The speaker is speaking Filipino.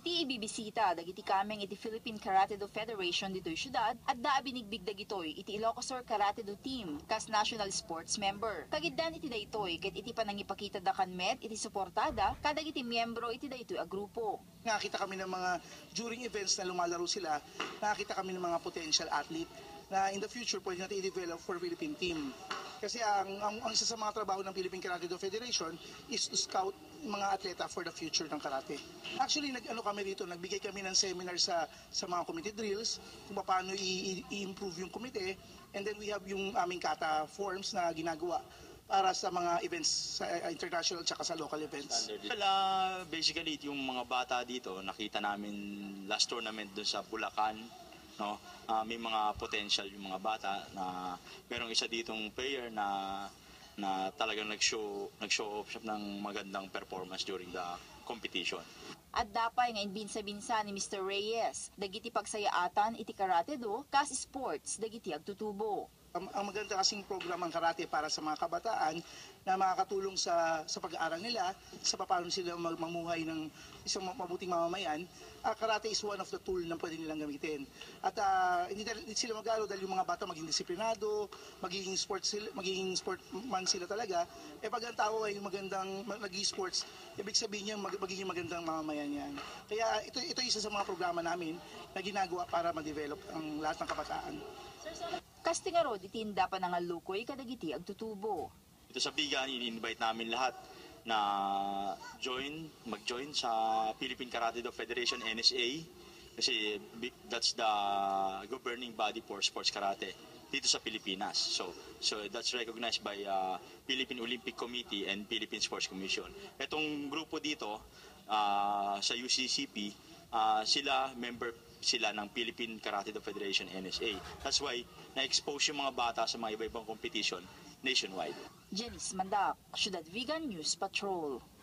Iti ibibisita dagiti kameng iti Philippine Karate Do Federation dito'y syudad at daabinigbig dagitoy iti Ilocos Sur Karate Do Team kas national sports member. Kagiddan iti daytoy ket iti panangipakita da kanmet iti suportada kadag iti miyembro iti daytoy a grupo. Nakakita kami ng mga during events na lumalaro sila, nakakita kami ng mga potential athlete na in the future pwede natin i-develop for Philippine team. Kasi ang isa sa mga trabaho ng Philippine Karate Do Federation is to scout mga atleta for the future ng karate. Actually, nagbigay kami ng seminar sa mga committee drills kung paano i-improve yung komite, and then we have yung aming kata forms na ginagawa para sa mga events sa international at sa local events. Basically, yung mga bata dito, nakita namin last tournament doon sa Bulacan. No? May mga potential yung mga bata na merong isa ditong player na talagang nag-show off siya ng magandang performance during the competition. At dapay nga binsa-binsa ni Mr. Reyes, dagiti pagsayaatan iti karate do, kas sports, dagiti agtutubo. Ang maganda kasing program ang karate para sa mga kabataan na makakatulong sa pag-aaral nila, sa paano sila mamuhay ng isang mabuting mamamayan. Karate is one of the tool na pwede nilang gamitin. At hindi sila mag-aaral dahil yung mga bata maging disiplinado, magiging sportman sila talaga. Pag ang tao ay magandang nag-sports, ibig sabihin niya magiging magandang mamamayan yan. Kaya ito isa sa mga programa namin na ginagawa para ma-develop ang lahat ng kabataan. Kastingaro ditinda pa nga lukoy kadagiti agtutubo. Ito sa Vigan, in-invite namin lahat na mag-join sa Philippine Karate Do Federation NSA kasi that's the governing body for sports karate dito sa Pilipinas. So that's recognized by Philippine Olympic Committee and Philippine Sports Commission. Itong grupo dito sa UCCP, member sila ng Philippine Karate Do Federation NSA. That's why na-expose yung mga bata sa mga iba-ibang competition nationwide. Janice Mandak, Syudad Vigan News Patrol.